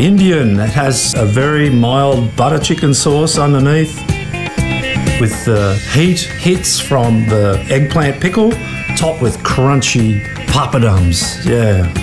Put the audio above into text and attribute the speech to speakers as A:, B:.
A: Indian. It has a very mild butter chicken sauce underneath with the heat hits from the eggplant pickle, topped with crunchy papadums. Yeah.